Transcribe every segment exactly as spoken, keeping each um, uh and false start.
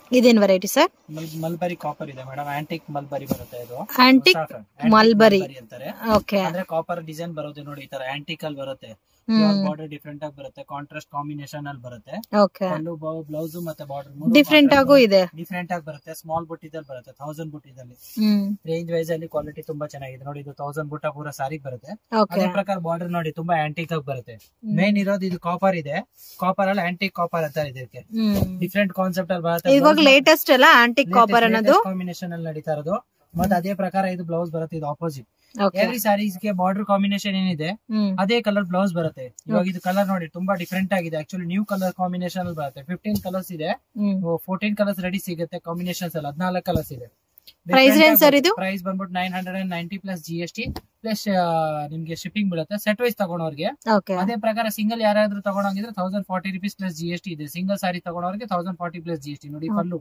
ಇದೇನ್ variety sir? Mulberry copper ಇದೆ madam, antique mulberry ಬರುತ್ತೆ ಇದು. ಆಂಟಿಕ್ ಮಲ್ಬರಿ ಅಂತಾರೆ. ಓಕೆ. ಅಂದ್ರೆ ಕಾಪರ್ ಡಿಸೈನ್ ಬರುತ್ತೆ ನೋಡಿ, ಈ ತರ ಆಂಟಿಕ್ ಅಲ್ಲಿ ಬರುತ್ತೆ. ಬಾರ್ಡರ್ ಡಿಫ್ರೆಂಟ್ ಆಗಿ ಬರುತ್ತೆ, ಕಾಂಟ್ರಾಸ್ಟ್ ಕಾಂಬಿನೇಷನ್ ಅಲ್ಲಿ ಬರುತ್ತೆ. ಪಲ್ಲು ಬ್ಲೌಸ್ ಮತ್ತೆ ಬಾರ್ಡರ್ ಡಿಫ್ರೆಂಟ್ ಆಗು ಇದೆ, ಡಿಫ್ರೆಂಟ್ ಆಗಿ ಬರುತ್ತೆ. ಸ್ಮಾಲ್ ಬುಟ್ಟಿದಲ್ಲಿ ಬರುತ್ತೆ, ಥೌಸಂಡ್ ಬುಟ್ಟಿದಲ್ಲಿ. ರೇಂಜ್ ವೈಸ್ ಅಲ್ಲಿ ಕ್ವಾಲಿಟಿ ತುಂಬಾ ಚೆನ್ನಾಗಿದೆ ನೋಡಿ. ಇದು ತೌಸಂಡ್ ಬುಟ್ಟ ಪೂರ ಸಾರಿ ಬರುತ್ತೆ. ಅದೇ ಪ್ರಕಾರ ಬಾರ್ಡರ್ ನೋಡಿ ತುಂಬಾ ಆಂಟಿಕ್ ಆಗಿ ಬರುತ್ತೆ. ಮೇನ್ ಇರೋದು ಇದು ಕಾಪರ್ ಇದೆ, ಕಾಪರ್ ಅಲ್ಲಿ ಆಂಟಿಕ್ ಕಾಪರ್ ಅಂತ ಇದಕ್ಕೆ ಡಿಫ್ರೆಂಟ್ ಕಾನ್ಸೆಪ್ಟ್ ಅಲ್ಲಿ ಬರುತ್ತೆ. ಇವಾಗ ಲೇಟೆಸ್ಟ್ ಅಲ್ಲ ಆಂಟಿಕ್ ಕಾಪರ್ ಅನ್ನೋದು ಕಾಂಬಿನೇಷನ್ ಅಲ್ಲಿ ನಡೀತಾ ಇರೋದು. ಮತ್ತೆ ಅದೇ ಪ್ರಕಾರ ಇದು ಬ್ಲೌಸ್ ಬರುತ್ತೆ, ಇದು ಆಪೋಸಿಟ್. ಎವ್ರಿ ಸ್ಯಾರೀಸ್ ಗೆ ಬಾರ್ಡರ್ ಕಾಂಬಿನೇಷನ್ ಏನಿದೆ ಅದೇ ಕಲರ್ ಬ್ಲೌಸ್ ಬರುತ್ತೆ. ಇವಾಗ ಇದು ಕಲರ್ ನೋಡಿ ತುಂಬಾ ಡಿಫ್ರೆಂಟ್ ಆಗಿದೆ. ಆಕ್ಚುಲಿ ನ್ಯೂ ಕಲರ್ ಕಾಂಬಿನೇಷನ್ ಅಲ್ಲಿ ಬರುತ್ತೆ. ಫಿಫ್ಟೀನ್ ಕಲರ್ಸ್ ಇದೆ, ಫೋರ್ಟೀನ್ ಕಲರ್ಸ್ ರೆಡಿ ಸಿಗುತ್ತೆ ಕಾಂಬಿನೇಷನ್ಸ್ ಅಲ್ಲಿ. ಹದಿನಾಲ್ಕು ಕಲರ್ಸ್ ಇದೆ. ಪ್ರೈಸ್ ಬಂದ್ಬಿಟ್ಟು nine hundred and ninety plus G S T plus ನಿಮ್ಗೆ ಶಿಪ್ಪಿಂಗ್ ಬೀಳುತ್ತೆ ಸೆಟ್ ವೈಸ್ ತಗೊಂಡವ್ರಿಗೆ. ಅದೇ ಪ್ರಕಾರ ಸಿಂಗಲ್ ಯಾರಾದ್ರೂ ತಗೊಂಡಂಗಿದ್ರೆ thousand forty rupees plus G S T ಇದೆ. ಸಿಂಗಲ್ ಸಾರಿ ತಗೊಂಡವ್ರಿಗೆ thousand forty plus G S T ನೋಡಿ. ಪಲ್ಲು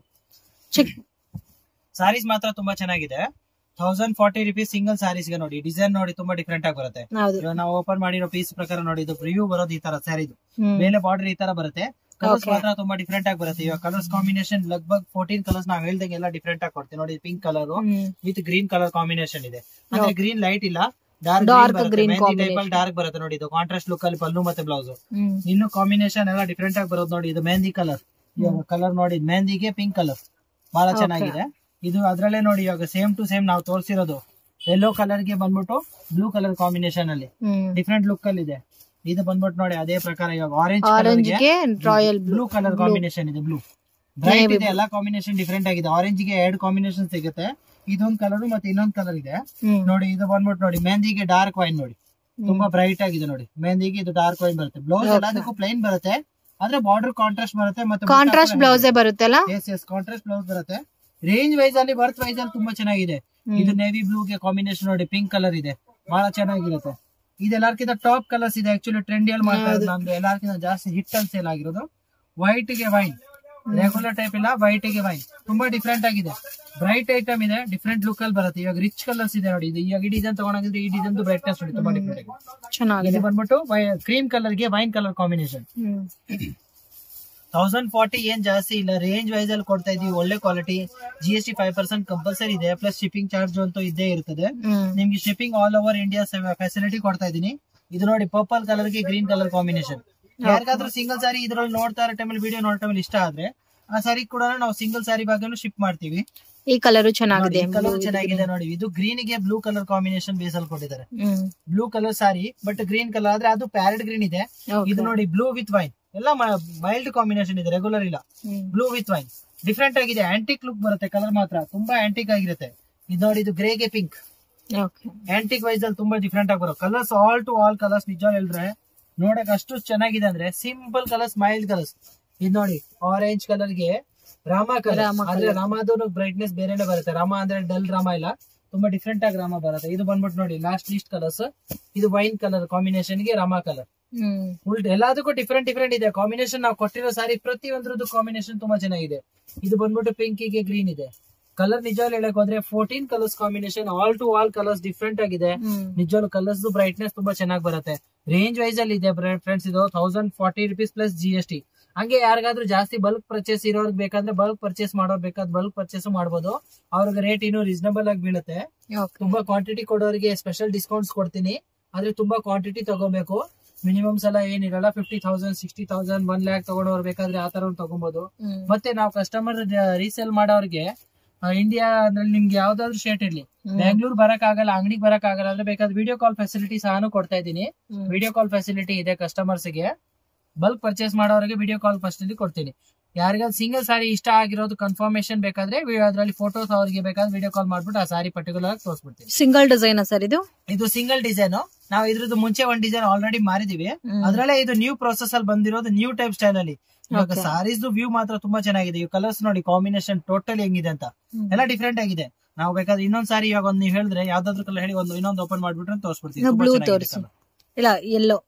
ಸಾರೀಸ್ ಮಾತ್ರ ತುಂಬಾ ಚೆನ್ನಾಗಿದೆ. Thousand forty rupees single saris ಗೆ ನೋಡಿ. ಡಿಸೈನ್ ನೋಡಿ ತುಂಬಾ ಡಿಫ್ರೆಂಟ್ ಆಗಿ ಬರುತ್ತೆ. ನಾವು ಓಪನ್ ಮಾಡಿರೋ ಪೀಸ್ ಪ್ರಕಾರ ನೋಡಿ ಇದು ರಿವ್ಯೂ ಬರೋದು ಈ ತರ ಸ್ಯಾರಿದು. ಮೇಲೆ ಬಾರ್ಡರ್ ಈ ತರ ಬರುತ್ತೆ. ಕಲರ್ಸ್ ಮಾತ್ರ ತುಂಬಾ ಡಿಫ್ರೆಂಟ್ ಆಗಿ ಬರುತ್ತೆ. ಇವಾಗ ಕಲರ್ಸ್ ಕಾಂಬಿನೇಷನ್ ಲಗ್ಭಗ್ ಫೋರ್ಟೀನ್ ಕಲರ್ಸ್ ನಾವ್ ಹೇಳ್ದಂಗೆ ಎಲ್ಲ ಡಿಫ್ರೆಂಟ್ ಆಗಿ ಕೊಡ್ತೀವಿ ನೋಡಿ. Pink colour with green colour combination ಇದೆ. ಅಂದ್ರೆ ಗ್ರೀನ್ ಲೈಟ್ ಇಲ್ಲ, ಡಾರ್ಕ್ ಗ್ರೀನ್ ಟೈಪ್ ಅಲ್ಲಿ ಡಾರ್ಕ್ ಬರುತ್ತೆ ನೋಡಿ. ಇದು ಕಾಂಟ್ರಾಸ್ಟ್ ಲುಕ್ ಅಲ್ಲಿ ಪಲ್ಲು ಮತ್ತೆ ಬ್ಲೌಸ್. ಇನ್ನು ಕಾಂಬಿನೇಷನ್ ಎಲ್ಲ ಡಿಫ್ರೆಂಟ್ ಆಗಿ ಬರೋದು ನೋಡಿ. ಇದು ಮೆಹಂದಿ ಕಲರ್ ಕಲರ್ ನೋಡಿ, ಮೆಹಂದಿಗೆ ಪಿಂಕ್ ಕಲರ್ ಬಹಳ ಚೆನ್ನಾಗಿದೆ. ಇದು ಅದ್ರಲ್ಲೇ ನೋಡಿ ಇವಾಗ ಸೇಮ್ ಟು ಸೇಮ್ ನಾವು ತೋರಿಸಿರೋದು ಯೆಲ್ಲೋ ಕಲರ್ ಗೆ ಬಂದ್ಬಿಟ್ಟು ಬ್ಲೂ ಕಲರ್ ಕಾಂಬಿನೇಷನ್ ಅಲ್ಲಿ ಡಿಫ್ರೆಂಟ್ ಲುಕ್ ಅಲ್ಲಿ ಇದೆ. ಇದು ಬಂದ್ಬಿಟ್ಟು ನೋಡಿ ಅದೇ ಪ್ರಕಾರ ಇವಾಗ ಆರೆಂಜ್ ಗೆ ರಾಯಲ್ ಬ್ಲೂ ಕಲರ್ ಕಾಂಬಿನೇಷನ್ ಇದೆ. ಬ್ಲೂ ಬ್ರೈಟ್ ಇದೆ, ಎಲ್ಲ ಕಾಂಬಿನೇಷನ್ ಡಿಫ್ರೆಂಟ್ ಆಗಿದೆ. ಆರೆಂಜ್ ಗೆ ಎರಡು ಕಾಂಬಿನೇಷನ್ ಸಿಗುತ್ತೆ. ಇದೊಂದ್ ಕಲರ್ ಮತ್ತೆ ಇನ್ನೊಂದ್ ಕಲರ್ ಇದೆ ನೋಡಿ. ಇದು ಬಂದ್ಬಿಟ್ಟು ನೋಡಿ ಮೆಹಂದಿಗೆ ಡಾರ್ಕ್ ವೈನ್ ನೋಡಿ, ತುಂಬಾ ಬ್ರೈಟ್ ಆಗಿದೆ ನೋಡಿ. ಮೆಹಂದಿಗೆ ಇದು ಡಾರ್ಕ್ ವೈನ್ ಬರುತ್ತೆ. ಬ್ಲೌಸ್ ಎಲ್ಲದಕ್ಕೂ ಪ್ಲೈನ್ ಬರುತ್ತೆ, ಆದ್ರೆ ಬಾರ್ಡರ್ ಕಾಂಟ್ರಾಸ್ಟ್ ಬರುತ್ತೆ. ಮತ್ತೆ ಕಾಂಟ್ರಾಸ್ಟ್ ಬ್ಲೌಸ್ ಬರುತ್ತೆ. ಎಸ್ ಎಸ್ ಕಾಂಟ್ರಾಸ್ಟ್ ಬ್ಲೌಸ್ ಬರುತ್ತೆ. ರೇಂಜ್ ವೈಸ್ ಅಲ್ಲಿ ವರ್ತ್ ವೈಸ್ ಅಲ್ಲಿ ತುಂಬಾ ಚೆನ್ನಾಗಿದೆ. ಇದು ನೇವಿ ಬ್ಲೂ ಗೆ ಕಾಂಬಿನೇಷನ್ ನೋಡಿ, ಪಿಂಕ್ ಕಲರ್ ಇದೆ, ಬಹಳ ಚೆನ್ನಾಗಿರುತ್ತೆ. ಇದು ಎಲ್ಲಾರ್ಕಿಂತ ಟಾಪ್ ಕಲರ್ಸ್ ಇದೆ. ಆಕ್ಚುಲಿ ಟ್ರೆಂಡಿ ಅಲ್ಲಿ ಮಾಡ್ತಾ ಇರೋದು ನಮ್ದು ಎಲ್ಲಾರ್ಕಿಂತ ಜಾಸ್ತಿ ಹಿಟ್ ಅಲ್ಲಿ ಸೇಲ್ ಆಗಿರೋದು. ವೈಟ್ ಗೆ ವೈನ್, ರೆಗ್ಯುಲರ್ ಟೈಪ್ ಇಲ್ಲ, ವೈಟ್ ಗೆ ವೈನ್ ತುಂಬಾ ಡಿಫ್ರೆಂಟ್ ಆಗಿದೆ. ಬ್ರೈಟ್ ಐಟಮ್ ಇದೆ, ಡಿಫ್ರೆಂಟ್ ಲುಕ್ ಅಲ್ಲಿ ಬರುತ್ತೆ. ಇವಾಗ ರಿಚ್ ಕಲರ್ಸ್ ಇದೆ ನೋಡಿ. ಇದು ಇವಾಗ ಈ ಡಿಸೈನ್ ತಗೊಂಡಿದ್ರೆ ಈ ಡಿಸೈನ್ ಬ್ರೈಟ್ನೆಸ್ ನೋಡಿ ತುಂಬಾ ಡಿಫ್ರೆಂಟ್ ಆಗಿದೆ. ಇದು ಬಂದ್ಬಿಟ್ಟು ಕ್ರೀಮ್ ಕಲರ್ ಗೆ wine colour combination. Thousand forty ಏನ್ ಜಾಸ್ತಿ ಇಲ್ಲ, ರೇಂಜ್ ವೈಸ್ ಅಲ್ಲಿ ಕೊಡ್ತಾ ಇದೀವಿ. ಒಳ್ಳೆ quality. G S T five percent compulsory ಇದೆ, ಪ್ಲಸ್ ಶಿಪ್ಪಿಂಗ್ ಚಾರ್ಜ್ ಅಂತೂ ಇದ್ದೇ ಇರ್ತದೆ. ನಿಮ್ಗೆ shipping all over India facility ಕೊಡ್ತಾ ಇದೀನಿ. ಇದು ನೋಡಿ ಪರ್ಪಲ್ ಕಲರ್ ಗೆ ಗ್ರೀನ್ ಕಲರ್ ಕಾಂಬಿನೇಷನ್. ಯಾರಿಗಾದ್ರೂ ಸಿಂಗಲ್ ಸಾರಿ ಇದ್ರಲ್ಲಿ ನೋಡ್ತಾ ಇರೋ ಟೈಮಲ್ಲಿ ವಿಡಿಯೋ ನೋಡೋ ಟೈಮಲ್ಲಿ ಇಷ್ಟ ಆದ್ರೆ ಆ ಸಾರಿ ಕೂಡ ನಾವು ಸಿಂಗಲ್ ಸಾರಿ ಭಾಗನು ಶಿಪ್ ಮಾಡ್ತೀವಿ. ಈ ಕಲರ್ ಚೆನ್ನಾಗಿದೆ, ಕಲರ್ ಚೆನ್ನಾಗಿದೆ ನೋಡಿ. ಇದು ಗ್ರೀನ್ ಗೆ ಬ್ಲೂ ಕಲರ್ ಕಾಂಬಿನೇಷನ್ ಬೇಸ್ ಅಲ್ಲಿ ಕೊಟ್ಟಿದ್ದಾರೆ. Blue colour sari but green colour ಆದ್ರೆ ಅದು ಪ್ಯಾರೆಟ್ ಗ್ರೀನ್ ಇದೆ. ಇದು ನೋಡಿ ಬ್ಲೂ ವಿತ್ ವೈನ್, ಎಲ್ಲ ಮೈಲ್ಡ್ ಕಾಂಬಿನೇಷನ್ ಇದೆ, ರೆಗ್ಯುಲರ್ ಇಲ್ಲ. ಬ್ಲೂ ವಿತ್ ವೈನ್ ಡಿಫ್ರೆಂಟ್ ಆಗಿದೆ. ಆಂಟಿಕ್ ಲುಕ್ ಬರುತ್ತೆ, ಕಲರ್ ಮಾತ್ರ ತುಂಬಾ ಆಂಟಿಕ್ ಆಗಿರುತ್ತೆ. ಇದು ನೋಡಿ ಇದು ಗ್ರೇಗೆ ಪಿಂಕ್, ಆಂಟಿಕ್ ವೈಸ್ ಅಲ್ಲಿ ತುಂಬಾ ಡಿಫ್ರೆಂಟ್ ಆಗಿ ಬರೋ colours. All to all colours ನಿಜ ಹೇಳಿದ್ರೆ ನೋಡಕ್ ಅಷ್ಟು ಚೆನ್ನಾಗಿದೆ ಅಂದ್ರೆ ಸಿಂಪಲ್ ಕಲರ್ಸ್, ಮೈಲ್ಡ್ ಕಲರ್ಸ್. ಇದು ನೋಡಿ ಆರೆಂಜ್ ಕಲರ್ ಗೆ ರಾಮ ಕಲರ್, ಆದ್ರೆ ರಾಮದು ಬ್ರೈಟ್ನೆಸ್ ಬೇರೆನೆ ಬರುತ್ತೆ. ರಾಮ ಅಂದ್ರೆ ಡಲ್ ರಾಮ ಇಲ್ಲ, ತುಂಬಾ ಡಿಫ್ರೆಂಟ್ ಆಗಿ ರಾಮ ಬರುತ್ತೆ. ಇದು ಬಂದ್ಬಿಟ್ಟು ನೋಡಿ ಲಾಸ್ಟ್ ಲೀಸ್ಟ್ ಕಲರ್ಸ್. ಇದು ವೈನ್ ಕಲರ್ ಕಾಂಬಿನೇಷನ್ ಗೆ ರಾಮ ಕಲರ್. ಉಲ್ಟ ಎಲ್ಲದಕ್ಕೂ ಡಿಫ್ರೆಂಟ್ ಡಿಫ್ರೆಂಟ್ ಇದೆ ಕಾಂಬಿನೇಷನ್. ನಾವು ಕೊಟ್ಟಿರೋ ಸಾರಿ ಪ್ರತಿಯೊಂದ್ರದ್ದು ಕಾಂಬಿನೇಷನ್ ತುಂಬಾ ಚೆನ್ನಾಗಿದೆ. ಇದು ಬಂದ್ಬಿಟ್ಟು ಪಿಂಕಿಗೆ ಗ್ರೀನ್ ಇದೆ. ಕಲರ್ ನಿಜವಾಗ್ಲೂ ಹೇಳಕ್ ಹೋದ್ರೆ fourteen colours combination, all to all colours different ಆಗಿದೆ. ನಿಜವಾಗ್ಲೂ ಕಲರ್ಸ್ ಬ್ರೈಟ್ನೆಸ್ ತುಂಬಾ ಚೆನ್ನಾಗಿ ಬರುತ್ತೆ. ರೇಂಜ್ ವೈಸ್ ಅಲ್ಲಿ ಇದೆ ಫ್ರೆಂಡ್ಸ್. ಇದು thousand forty rupees plus G S T. ಹಂಗೆ ಯಾರಿಗಾದ್ರೂ ಜಾಸ್ತಿ ಬಲ್ಕ್ ಪರ್ಚೇಸ್ ಇರೋರ್ಗೆ ಬೇಕಾದ್ರೆ ಬಲ್ಕ್ ಪರ್ಚೇಸ್ ಮಾಡೋರ್ ಬೇಕಾದ್ರೆ ಬಲ್ಕ್ ಪರ್ಚೇಸ್ ಮಾಡಬಹುದು. ಅವ್ರಿಗೆ ರೇಟ್ ಇನ್ನೂ ರೀಸನಬಲ್ ಆಗಿ ಬೀಳುತ್ತೆ. ತುಂಬಾ ಕ್ವಾಂಟಿಟಿ ಕೊಡೋರಿಗೆ ಸ್ಪೆಷಲ್ ಡಿಸ್ಕೌಂಟ್ಸ್ ಕೊಡ್ತೀನಿ, ಆದ್ರೆ ತುಂಬಾ ಕ್ವಾಂಟಿಟಿ ತಗೋಬೇಕು. ಮಿನಿಮಮ್ಸ್ ಎಲ್ಲ ಏನಿರಲ್ಲ, fifty thousand sixty thousand one lakh ತಗೊಂಡವ್ರು ಬೇಕಾದ್ರೆ ಆ ತರ ತಗೋಬಹುದು. ಮತ್ತೆ ನಾವು ಕಸ್ಟಮರ್ ರೀಸೇಲ್ ಮಾಡೋರ್ಗೆ ಇಂಡಿಯಾ ಅಂದ್ರೆ ನಿಮ್ಗೆ ಯಾವ್ದಾದ್ರು ಸ್ಟೇಟ್ ಇರ್ಲಿ, ಬೆಂಗಳೂರು ಬರಕ್ ಆಗಲ್ಲ, ಅಂಗಡಿಗೆ ಬರಕ್ ಆಗಲ್ಲ ಅಂದ್ರೆ ಬೇಕಾದ್ರೆ ವಿಡಿಯೋ ಕಾಲ್ ಫೆಸಿಲಿಟಿ ಸಹ ಕೊಡ್ತಾ ಇದ್ದೀನಿ. ವಿಡಿಯೋ ಕಾಲ್ ಫೆಸಿಲಿಟಿ ಇದೆ ಕಸ್ಟಮರ್ಸ್ ಗೆ. ಬಲ್ಕ್ ಪರ್ಚೇಸ್ ಮಾಡೋರಿಗೆ ವಿಡಿಯೋ ಕಾಲ್ ಫೆಸಿಲಿಟಿ ಕೊಡ್ತೀನಿ. ಯಾರಿಗಾದ್ರು ಸಿಂಗಲ್ ಸಾರಿ ಇಷ್ಟ ಆಗಿರೋದು ಕನ್ಫರ್ಮೇಶನ್ ಬೇಕಾದ್ರೆ ಅದ್ರಲ್ಲಿ ಫೋಟೋಸ್ ಅವ್ರಿಗೆ ಬೇಕಾದ್ರೆ ವಿಡಿಯೋ ಕಾಲ್ ಮಾಡ್ಬಿಟ್ಟು ಆ ಸಾರಿ ಪರ್ಟಿಕ್ಯುಲರ್ ಆಗಿ ತೋರಿಸ್ಬಿಡ್ತೀವಿ. ಸಿಂಗಲ್ ಡಿಸೈನ್ ಸರ್ ಇದು? ಇದು ಸಿಂಗಲ್ ಡಿಸೈನ್. ನಾವು ಇದ್ರದ್ದು ಮುಂಚೆ ಒಂದ್ ಡಿಸೈನ್ ಆಲ್ರೆಡಿ ಮಾರಿದೀವಿ, ಅದ್ರಲ್ಲೇ ಇದು ನ್ಯೂ ಪ್ರೊಸೆಸ್ ಅಲ್ಲಿ ಬಂದಿರೋದು, ನ್ಯೂ ಟೈಪ್ ಸ್ಟೈಲ್ ಅಲ್ಲಿ. ಇವಾಗ ಸಾರೀಸ್ ವ್ಯೂ ಮಾತ್ರ ತುಂಬಾ ಚೆನ್ನಾಗಿದೆ. ಈ ಕಲರ್ಸ್ ನೋಡಿ ಕಾಂಬಿನೇಷನ್ ಟೋಟಲ್ ಹೆಂಗಿದೆ ಅಂತ, ಎಲ್ಲ ಡಿಫ್ರೆಂಟ್ ಆಗಿದೆ. ನಾವು ಬೇಕಾದ್ರೆ ಇನ್ನೊಂದ್ ಸಾರಿ ಇವಾಗ ಒಂದು ನೀವು ಹೇಳಿದ್ರೆ ಯಾವ್ದಾದ್ರು ಕಲರ್ ಹೇಳಿ ಒಂದು ಇನ್ನೊಂದು ಓಪನ್ ಮಾಡ್ಬಿಟ್ರೆ ತೋರಿಸ್ಬಿಡ್ತೀವಿ. ಇಲ್ಲ ಎಲ್ಲೋ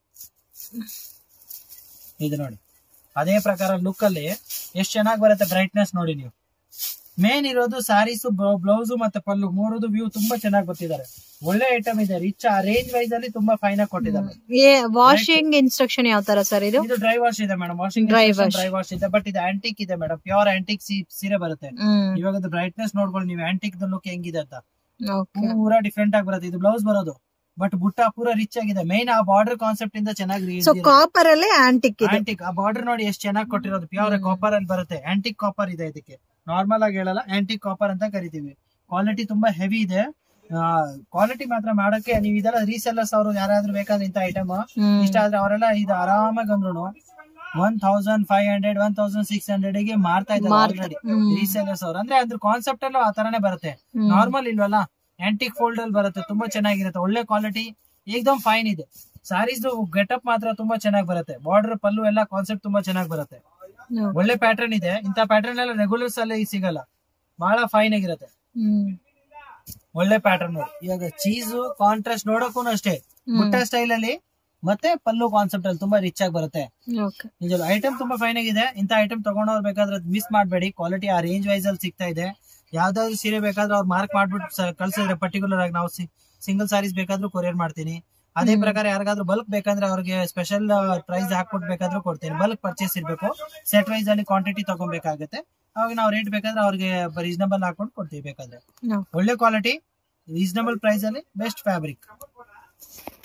ಇದು ನೋಡಿ ಅದೇ ಪ್ರಕಾರ ಲುಕ್ ಅಲ್ಲಿ ಎಷ್ಟು ಚೆನ್ನಾಗಿ ಬರುತ್ತೆ. ಬ್ರೈಟ್ನೆಸ್ ನೋಡಿ ನೀವು, ಮೇನ್ ಇರೋದು ಸಾರೀಸ್ ಬ್ಲೌಸ್ ಮತ್ತೆ ಪಲ್ಲು ಮೂರದು ವ್ಯೂ ತುಂಬಾ ಚೆನ್ನಾಗಿ ಬರ್ತಿದ್ದಾರೆ. ಒಳ್ಳೆ ಐಟಮ್ ಇದೆ, ರಿಚ್ ಆ ರೇಂಜ್ ವೈಸ್ ಅಲ್ಲಿ ತುಂಬಾ ಫೈನ್ ಆಗಿ ಕೊಟ್ಟಿದ್ದಾರೆ. ವಾಷಿಂಗ್ ಇನ್ಸ್ಟ್ರಕ್ಷನ್ ಯಾವ ತರ ಸರ್ ಇದು? ಇದು ಡ್ರೈ ವಾಶ್ ಇದೆ madam, washing dry dry wash ಇದೆ. ಬಟ್ ಇದು ಆಂಟಿಕ್ ಇದೆ ಮೇಡಮ್, ಪ್ಯೂರ್ ಆಂಟಿಕ್ ಸೀರೆ ಬರುತ್ತೆ. ಇವಾಗ ಬ್ರೈಟ್ನೆಸ್ ನೋಡ್ಕೊಳ್ಳಿ ನೀವು, ಆಂಟಿಕ್ ಲುಕ್ ಹೆಂಗಿದೆ ಅಂತ ಪೂರಾ ಡಿಫ್ರೆಂಟ್ ಆಗಿ ಬರುತ್ತೆ. ಇದು ಬ್ಲೌಸ್ ಬರೋದು, ಬಟ್ ಬುಟ್ಟ ಪೂರಾ ರಿಚ್ ಆಗಿದೆ. ಮೈನ್ ಆ ಬಾರ್ಡರ್ ಕಾನ್ಸೆಪ್ಟ್ ಇಂದ ಚೆನ್ನಾಗಿ ಕಾಪರ್ ಅಲ್ಲೇ ಆಂಟಿಕ್ ಆಂಟಿಕ್ ಆ ಬಾರ್ಡರ್ ನೋಡಿ ಎಷ್ಟು ಚೆನ್ನಾಗಿ ಕೊಟ್ಟಿರೋದು. ಪ್ಯೂರ್ ಕಾಪರ್ ಅಲ್ಲಿ ಬರುತ್ತೆ, ಆಂಟಿಕ್ ಕಾಪರ್ ಇದೆ. ಇದಕ್ಕೆ ನಾರ್ಮಲ್ ಆಗಿ ಹೇಳಲ್ಲ, ಆಂಟಿಕ್ ಕಾಪರ್ ಅಂತ ಕರಿತೀವಿ. ಕ್ವಾಲಿಟಿ ತುಂಬಾ ಹೆವಿ ಇದೆ. ಕ್ವಾಲಿಟಿ ಮಾತ್ರ ಮಾಡಕ್ಕೆ ನೀವು ಇದೆಲ್ಲ ರೀಸೆಲ್ಲರ್ಸ್ ಅವರು ಯಾರಾದ್ರೂ ಬೇಕಾದ್ರೆ ಇಂತ ಐಟಮ್ ಇಷ್ಟ ಆದ್ರೆ ಅವರೆಲ್ಲ ಇದು ಆರಾಮಾಗಿ ಅಂದ್ರು one thousand five hundred one thousand six hundred ಗೆ ಮಾರ್ತಾ ಇದ್ದಾರೆ ಆಲ್ರೆಡಿ ರೀಸೆಲ್ಲರ್ಸ್ ಅವರು. ಅಂದ್ರೆ ಅದ್ರ ಕಾನ್ಸೆಪ್ಟ್ ಅಲ್ಲೂ ಆ ತರಾನೇ ಬರುತ್ತೆ, ನಾರ್ಮಲ್ ಇಲ್ವಲ್ಲ. ಆಂಟಿಕ್ ಫೋಲ್ಡ್ ಅಲ್ಲಿ ಬರುತ್ತೆ, ತುಂಬಾ ಚೆನ್ನಾಗಿರುತ್ತೆ, ಒಳ್ಳೆ ಕ್ವಾಲಿಟಿ, ಏಕ್ದಮ್ ಫೈನ್ ಇದೆ. ಸಾರೀಸ್ ಗೆಟಪ್ ಮಾತ್ರ ತುಂಬಾ ಚೆನ್ನಾಗಿ ಬರುತ್ತೆ. ಬಾರ್ಡರ್ ಪಲ್ಲು ಎಲ್ಲ ಕಾನ್ಸೆಪ್ಟ್ ತುಂಬಾ ಚೆನ್ನಾಗಿ ಬರುತ್ತೆ. ಒಳ್ಳೆ ಪ್ಯಾಟರ್ನ್ ಇದೆ. ಇಂತ ಪ್ಯಾಟರ್ನ್ ಎಲ್ಲ ರೆಗ್ಯುಲರ್ಸ್ ಅಲ್ಲಿ ಸಿಗಲ್ಲ, ಬಹಳ ಫೈನ್ ಆಗಿರುತ್ತೆ. ಒಳ್ಳೆ ಪ್ಯಾಟರ್ನ್ ನೋಡಿ. ಇವಾಗ ಚೀಸ್ ಕಾಂಟ್ರಾಸ್ಟ್ ನೋಡಕ್ಕೂ ಅಷ್ಟೇ, ಬುಟ್ಟ ಸ್ಟೈಲ್ ಅಲ್ಲಿ ಮತ್ತೆ ಪಲ್ಲು ಕಾನ್ಸೆಪ್ಟ್ ಅಲ್ಲಿ ತುಂಬಾ ರಿಚ್ ಆಗಿ ಬರುತ್ತೆ. ನಿಜ ಐಟಮ್ ತುಂಬಾ ಫೈನ್ ಆಗಿದೆ. ಇಂತ ಐಟಮ್ ತಗೊಂಡವ್ರು ಬೇಕಾದ್ರೆ ಮಿಸ್ ಮಾಡಬೇಡಿ. ಕ್ವಾಲಿಟಿ ಆ ರೇಂಜ್ ವೈಸ್ ಅಲ್ಲಿ ಸಿಗ್ತಾ ಇದೆ. ಯಾವ್ದಾದ್ರು ಸೀರೆ ಬೇಕಾದ್ರೂ ಅವ್ರು ಮಾರ್ಕ್ ಮಾಡ್ಬಿಟ್ಟು ಕಳ್ಸಿದ್ರೆ ಪರ್ಟಿಕ್ಯುಲರ್ ಆಗಿ ನಾವು ಸಿಂಗಲ್ ಸಾರೀಸ್ ಬೇಕಾದ್ರೂ ಕೊರಿಯರ್ ಮಾಡ್ತೀನಿ. ಅದೇ ಪ್ರಕಾರ ಯಾರಿಗಾದ್ರೂ ಬಲ್ಕ್ ಬೇಕಂದ್ರೆ ಅವ್ರಿಗೆ ಸ್ಪೆಷಲ್ ಪ್ರೈಸ್ ಹಾಕ್ಬಿಟ್ಟು ಬೇಕಾದ್ರೂ ಕೊಡ್ತೀನಿ. ಬಲ್ಕ್ ಪರ್ಚೇಸ್ ಇರ್ಬೇಕು, ಸೆಟ್ ವೈಸ್ ಅಲ್ಲಿ ಕ್ವಾಂಟಿಟಿ ತಗೊಬೇಕಾಗುತ್ತೆ. ಅವಾಗ ನಾವು ರೇಟ್ ಬೇಕಾದ್ರೆ ಅವ್ರಿಗೆ ರೀಸನಬಲ್ ಹಾಕೊಂಡು ಕೊಡ್ತೀವಿ ಬೇಕಾದ್ರೆ. ಒಳ್ಳೆ ಕ್ವಾಲಿಟಿ, ರೀಸನಬಲ್ ಪ್ರೈಸ್ ಅಲ್ಲಿ ಬೆಸ್ಟ್ ಫ್ಯಾಬ್ರಿಕ್.